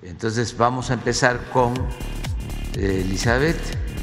Entonces vamos a empezar con Elizabeth.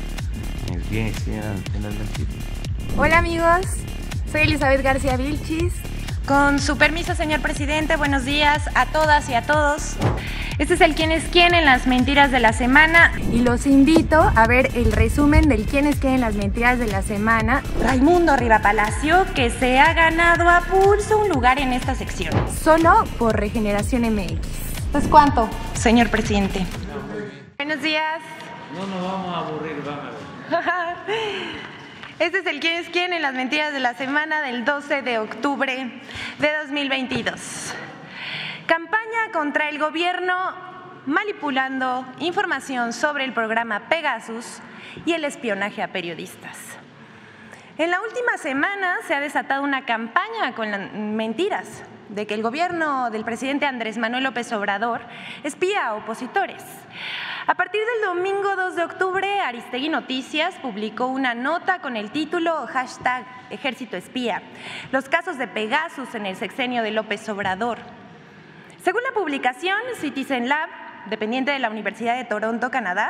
Hola amigos, soy Elizabeth García Vilchis. Con su permiso, señor presidente, buenos días a todas y a todos. Este es el quién es quién en las mentiras de la semana. Y los invito a ver el resumen del quién es quién en las mentiras de la semana. Raimundo Rivapalacio, que se ha ganado a pulso un lugar en esta sección. Solo por Regeneración MX. Pues ¿cuánto, señor presidente? Buenos días. No nos vamos a aburrir, vamos a ver. Este es el quién es quién en las mentiras de la semana del 12 de octubre de 2022. Campaña contra el gobierno manipulando información sobre el programa Pegasus y el espionaje a periodistas. En la última semana se ha desatado una campaña con mentiras de que el gobierno del presidente Andrés Manuel López Obrador espía a opositores. A partir del domingo 2 de octubre, Aristegui Noticias publicó una nota con el título #Ejército Espía, los casos de Pegasus en el sexenio de López Obrador. Según la publicación, Citizen Lab, dependiente de la Universidad de Toronto, Canadá,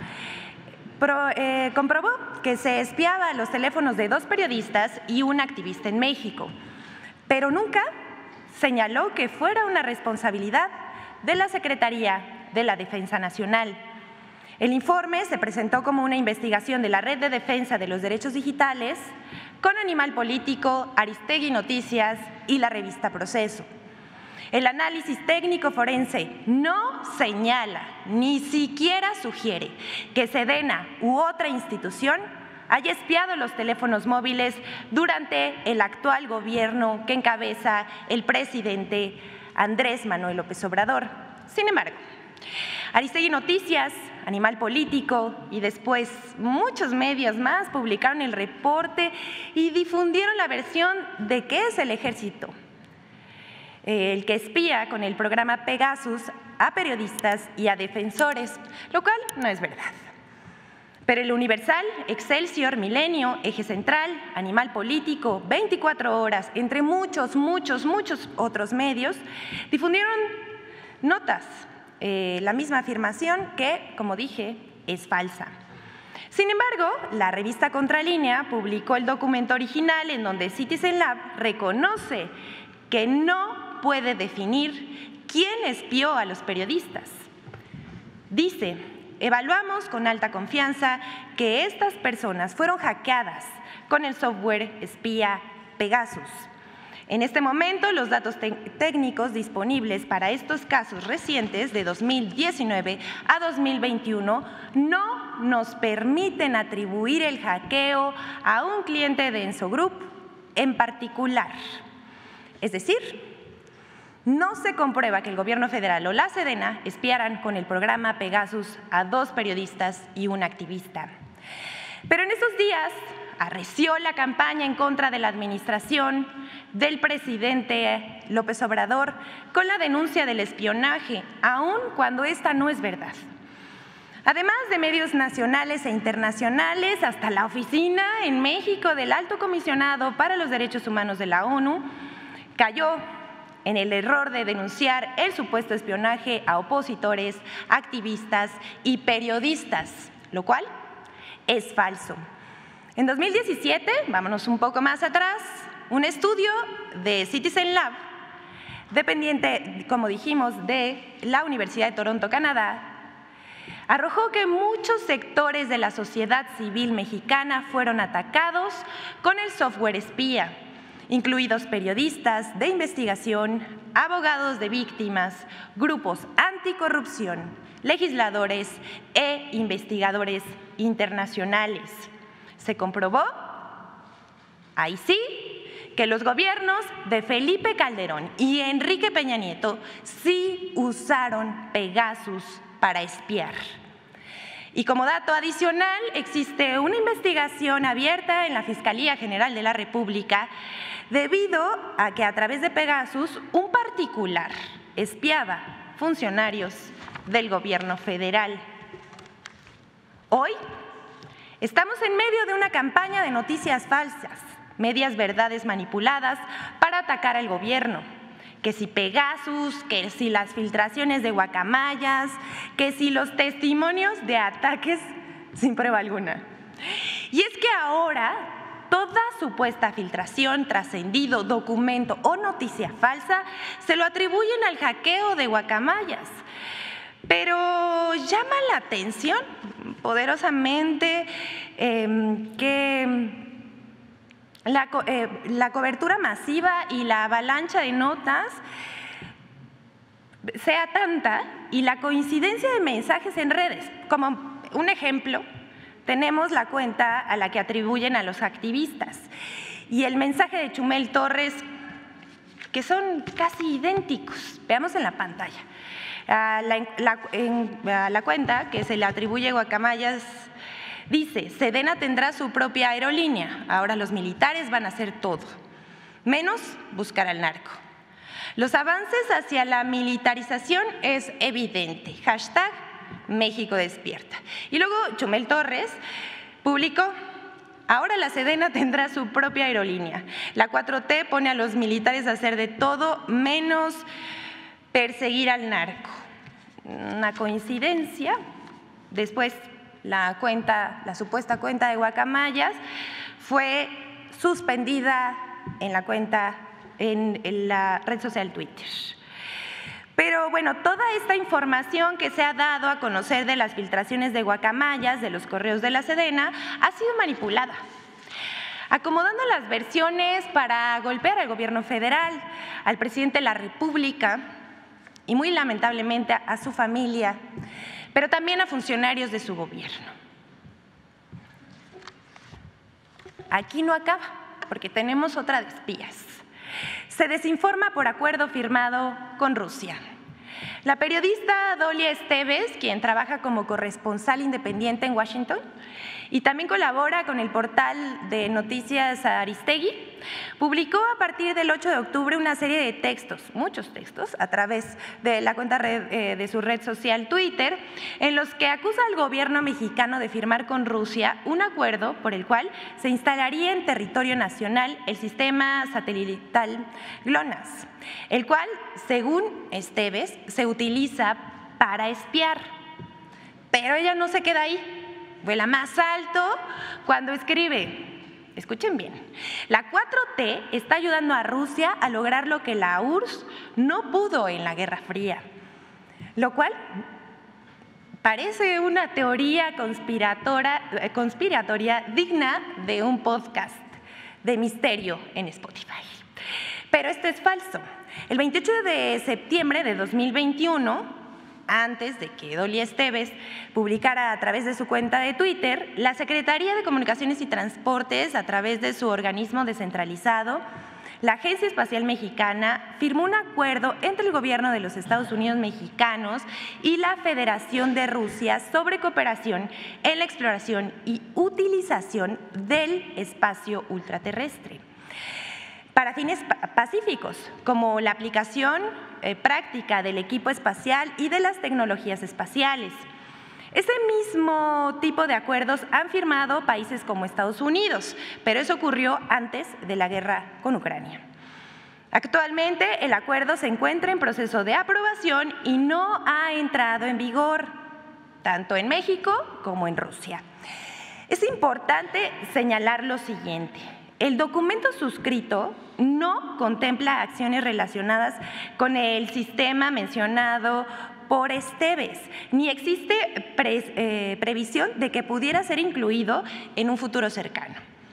comprobó que se espiaba los teléfonos de 2 periodistas y un activista en México, pero nunca señaló que fuera una responsabilidad de la Secretaría de la Defensa Nacional. El informe se presentó como una investigación de la Red de Defensa de los Derechos Digitales con Animal Político, Aristegui Noticias y la revista Proceso. El análisis técnico forense no señala, ni siquiera sugiere que Sedena u otra institución haya espiado los teléfonos móviles durante el actual gobierno que encabeza el presidente Andrés Manuel López Obrador. Sin embargo, Aristegui Noticias, Animal Político y después muchos medios más publicaron el reporte y difundieron la versión de que es el ejército el que espía con el programa Pegasus a periodistas y a defensores, lo cual no es verdad. Pero el Universal, Excelsior, Milenio, Eje Central, Animal Político, 24 Horas, entre muchos otros medios, difundieron notas, la misma afirmación que, como dije, es falsa. Sin embargo, la revista Contralínea publicó el documento original en donde Citizen Lab reconoce que no puede definir quién espió a los periodistas. Dice: evaluamos con alta confianza que estas personas fueron hackeadas con el software espía Pegasus. En este momento, los datos técnicos disponibles para estos casos recientes de 2019 a 2021 no nos permiten atribuir el hackeo a un cliente de Enso Group en particular. Es decir, no se comprueba que el gobierno federal o la Sedena espiaran con el programa Pegasus a 2 periodistas y un activista. Pero en estos días arreció la campaña en contra de la administración del presidente López Obrador con la denuncia del espionaje, aun cuando esta no es verdad. Además de medios nacionales e internacionales, hasta la oficina en México del Alto Comisionado para los Derechos Humanos de la ONU cayó en el error de denunciar el supuesto espionaje a opositores, activistas y periodistas, lo cual es falso. En 2017, vámonos un poco más atrás, un estudio de Citizen Lab, dependiente, como dijimos, de la Universidad de Toronto, Canadá, arrojó que muchos sectores de la sociedad civil mexicana fueron atacados con el software espía, incluidos periodistas de investigación, abogados de víctimas, grupos anticorrupción, legisladores e investigadores internacionales. Se comprobó, ahí sí, que los gobiernos de Felipe Calderón y Enrique Peña Nieto sí usaron Pegasus para espiar. Y como dato adicional, existe una investigación abierta en la Fiscalía General de la República debido a que a través de Pegasus un particular espiaba funcionarios del gobierno federal. Hoy estamos en medio de una campaña de noticias falsas, medias verdades manipuladas para atacar al gobierno, que si Pegasus, que si las filtraciones de guacamayas, que si los testimonios de ataques sin prueba alguna. Y es que ahora toda supuesta filtración, trascendido, documento o noticia falsa se lo atribuyen al hackeo de guacamayas. Pero llama la atención poderosamente que la cobertura masiva y la avalancha de notas sea tanta y la coincidencia de mensajes en redes. Como un ejemplo, tenemos la cuenta a la que atribuyen a los activistas y el mensaje de Chumel Torres, que son casi idénticos. Veamos en la pantalla. La cuenta que se le atribuye a guacamayas dice: Sedena tendrá su propia aerolínea, ahora los militares van a hacer todo, menos buscar al narco. Los avances hacia la militarización es evidente, hashtag México despierta. Y luego Chumel Torres publicó: ahora la Sedena tendrá su propia aerolínea, la 4T pone a los militares a hacer de todo menos perseguir al narco. Una coincidencia. Después la supuesta cuenta de guacamayas fue suspendida en la red social Twitter. Pero bueno, toda esta información que se ha dado a conocer de las filtraciones de guacamayas, de los correos de la Sedena, ha sido manipulada, acomodando las versiones para golpear al gobierno federal, al presidente de la República y muy lamentablemente a su familia, pero también a funcionarios de su gobierno. Aquí no acaba, porque tenemos otra de espías. Se desinforma por acuerdo firmado con Rusia. La periodista Dolia Esteves, quien trabaja como corresponsal independiente en Washington y también colabora con el portal de noticias Aristegui, publicó a partir del 8 de octubre una serie de textos, muchos textos, a través de la cuenta de su red social Twitter, en los que acusa al gobierno mexicano de firmar con Rusia un acuerdo por el cual se instalaría en territorio nacional el sistema satelital GLONASS, el cual, según Esteves, se utiliza para espiar. Pero ella no se queda ahí. Vuela más alto cuando escribe, escuchen bien, la 4T está ayudando a Rusia a lograr lo que la URSS no pudo en la Guerra Fría, lo cual parece una teoría conspiratoria digna de un podcast de misterio en Spotify. Pero esto es falso. El 28 de septiembre de 2021, antes de que Dolia Esteves publicara a través de su cuenta de Twitter, la Secretaría de Comunicaciones y Transportes, a través de su organismo descentralizado, la Agencia Espacial Mexicana, firmó un acuerdo entre el gobierno de los Estados Unidos mexicanos y la Federación de Rusia sobre cooperación en la exploración y utilización del espacio ultraterrestre para fines pacíficos, como la aplicación práctica del equipo espacial y de las tecnologías espaciales. Ese mismo tipo de acuerdos han firmado países como Estados Unidos, pero eso ocurrió antes de la guerra con Ucrania. Actualmente el acuerdo se encuentra en proceso de aprobación y no ha entrado en vigor, tanto en México como en Rusia. Es importante señalar lo siguiente: el documento suscrito no contempla acciones relacionadas con el sistema mencionado por Esteves, ni existe previsión de que pudiera ser incluido en un futuro cercano.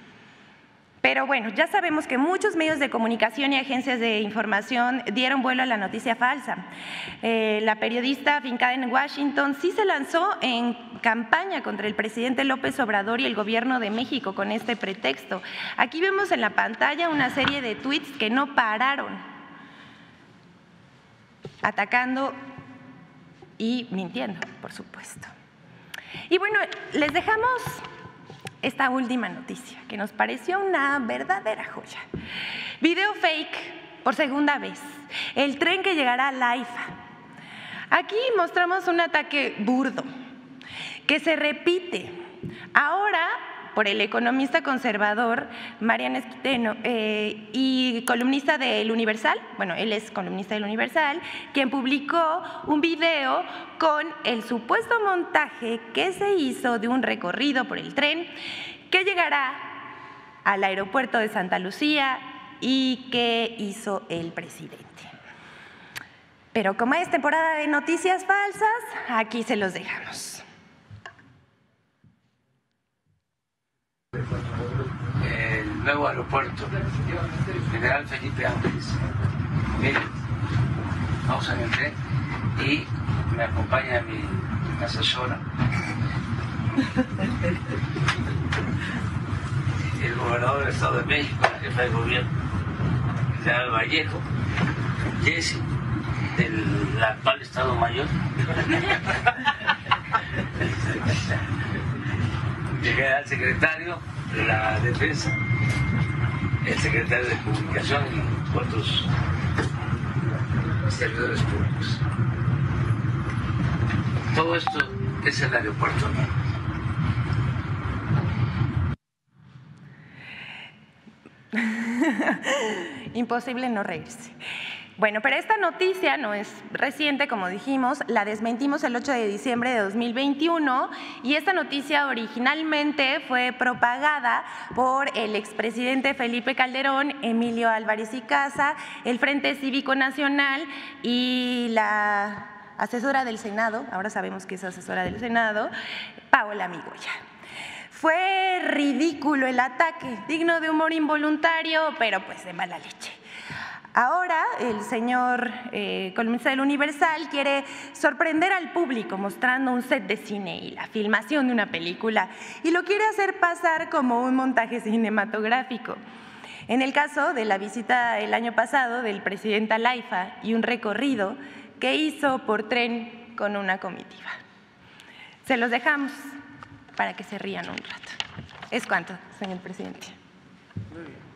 Pero bueno, ya sabemos que muchos medios de comunicación y agencias de información dieron vuelo a la noticia falsa. La periodista afincada en Washington sí se lanzó en campaña contra el presidente López Obrador y el gobierno de México con este pretexto. Aquí vemos en la pantalla una serie de tweets que no pararon, atacando y mintiendo, por supuesto. Y bueno, les dejamos esta última noticia que nos pareció una verdadera joya. Video fake por segunda vez, el tren que llegará a Laifa. Aquí mostramos un ataque burdo que se repite, ahora por el economista conservador Marian Esquiteno y columnista del Universal, bueno, él es columnista del Universal, quien publicó un video con el supuesto montaje que se hizo de un recorrido por el tren que llegará al aeropuerto de Santa Lucía y que hizo el presidente. Pero como es temporada de noticias falsas, aquí se los dejamos. El nuevo aeropuerto, General Felipe Ángeles. Miren, vamos en el tren y me acompaña mi asesora, el gobernador del Estado de México, la jefa de gobierno, el general Vallejo, Jesse, del actual Estado Mayor, el general secretario de la Defensa, el secretario de Comunicación y otros servidores públicos. Todo esto es el aeropuerto, ¿no? Imposible no reírse. Bueno, pero esta noticia no es reciente, como dijimos, la desmentimos el 8 de diciembre de 2021 y esta noticia originalmente fue propagada por el expresidente Felipe Calderón, Emilio Álvarez y Casa, el Frente Cívico Nacional y la asesora del Senado, ahora sabemos que es asesora del Senado, Paola Migoya. Fue ridículo el ataque, digno de humor involuntario, pero pues de mala leche. Ahora el señor columnista del Universal quiere sorprender al público mostrando un set de cine y la filmación de una película y lo quiere hacer pasar como un montaje cinematográfico. En el caso de la visita el año pasado del presidente al AIFA y un recorrido que hizo por tren con una comitiva. Se los dejamos para que se rían un rato. Es cuanto, señor presidente. Muy bien.